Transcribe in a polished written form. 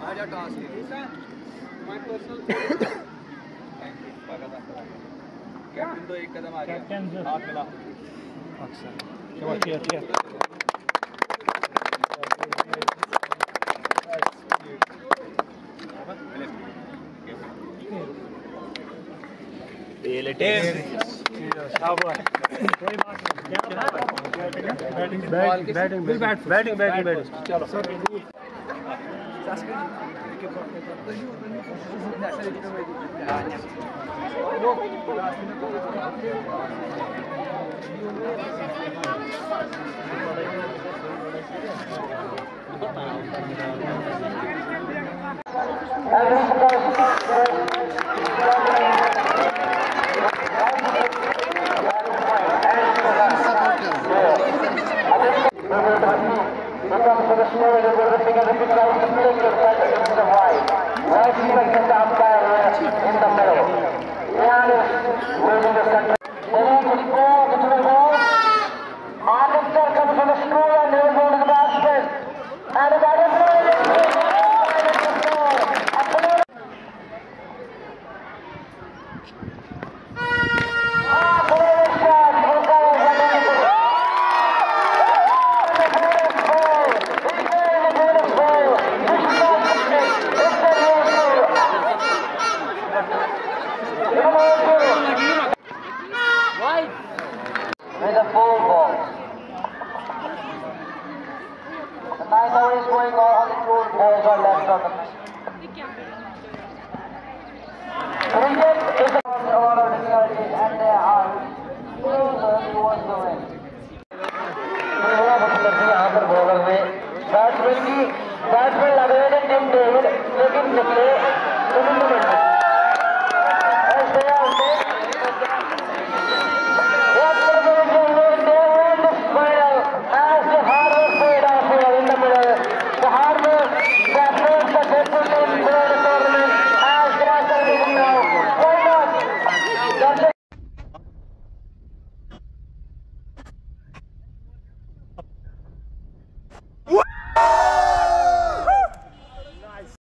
आजा toss my personal captain तो एक कदम आ गया हाथ मिला अच्छा चलो ठीक ये लेटे शाबाश कोई बात नहीं बैटिंग चलो sir with a full ball. The 9 over is going on, only 2 balls are left on the pitch. Cricket is a lot of difficulties and they are closer towards the win. यहाँ पर bowler में batsman लगाए थे Tim David लेकिन